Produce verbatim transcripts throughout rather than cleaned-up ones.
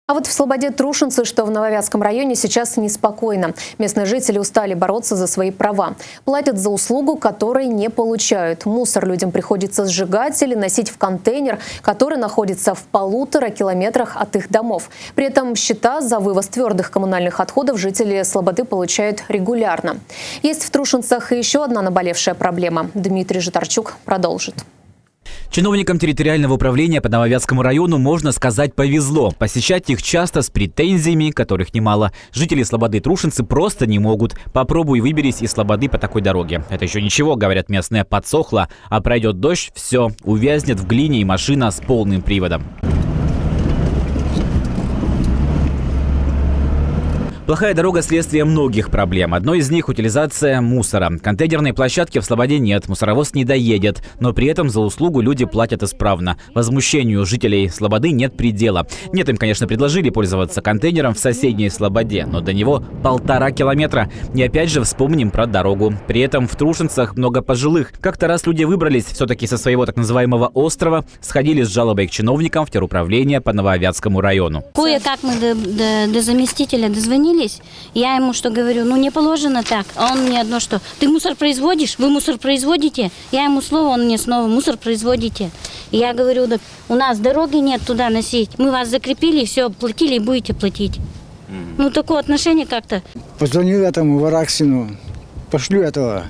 А вот в Слободе-Трушинце, что в Нововятском районе, сейчас неспокойно. Местные жители устали бороться за свои права. Платят за услугу, которой не получают. Мусор людям приходится сжигать или носить в контейнер, который находится в полутора километрах от их домов. При этом счета за вывоз твердых коммунальных отходов жители Слободы получают регулярно. Есть в Трушинцах и еще одна наболевшая проблема. Дмитрий Житарчук продолжит. Чиновникам территориального управления по Нововятскому району, можно сказать, повезло. Посещать их часто с претензиями, которых немало. Жители Слободы-Трушинцы просто не могут. Попробуй выберись из Слободы по такой дороге. Это еще ничего, говорят местные, подсохло. А пройдет дождь, все, увязнет в глине и машина с полным приводом. Плохая дорога – следствие многих проблем. Одной из них – утилизация мусора. Контейнерной площадки в Слободе нет, мусоровоз не доедет. Но при этом за услугу люди платят исправно. Возмущению жителей Слободы нет предела. Нет, им, конечно, предложили пользоваться контейнером в соседней Слободе, но до него полтора километра. И опять же вспомним про дорогу. При этом в Трушинцах много пожилых. Как-то раз люди выбрались все-таки со своего так называемого острова, сходили с жалобой к чиновникам в теруправление по Нововятскому району. Кое-как мы до, до, до заместителя дозвонились. Я ему что говорю, ну не положено так. А он мне одно что, ты мусор производишь? Вы мусор производите? Я ему слово, он мне снова, мусор производите. И я говорю, да, у нас дороги нет туда носить. Мы вас закрепили, все, платили и будете платить. Mm-hmm. Ну такое отношение как-то. Позвонил этому Вараксину, пошлю этого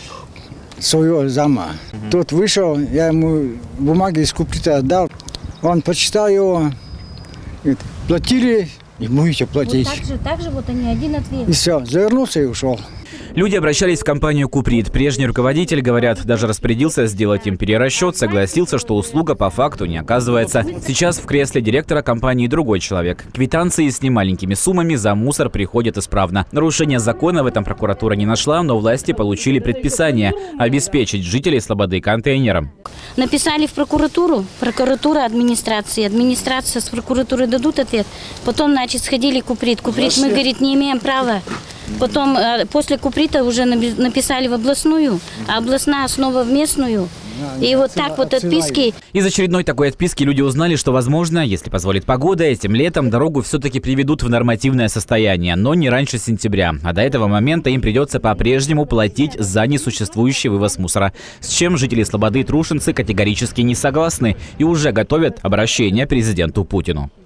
своего зама. Mm-hmm. Тот вышел, я ему бумаги из куплета отдал. Он прочитал его, говорит, платили. И будете платить. Вот так же, так же вот они, один ответ. И все, завернулся и ушел. Люди обращались в компанию «Куприт». Прежний руководитель, говорят, даже распорядился сделать им перерасчет, согласился, что услуга по факту не оказывается. Сейчас в кресле директора компании другой человек. Квитанции с немаленькими суммами за мусор приходят исправно. Нарушения закона в этом прокуратура не нашла, но власти получили предписание обеспечить жителей Слободы контейнером. Написали в прокуратуру, прокуратура администрации, администрация с прокуратурой дадут ответ. Потом, значит, сходили Куприт. Куприт, мы, говорит, не имеем права. Потом после Куприта уже написали в областную, а областная снова в местную. И вот так вот отписки. Из очередной такой отписки люди узнали, что, возможно, если позволит погода, этим летом дорогу все-таки приведут в нормативное состояние, но не раньше сентября. А до этого момента им придется по-прежнему платить за несуществующий вывоз мусора. С чем жители Слободы и Трушинцы категорически не согласны и уже готовят обращение президенту Путину.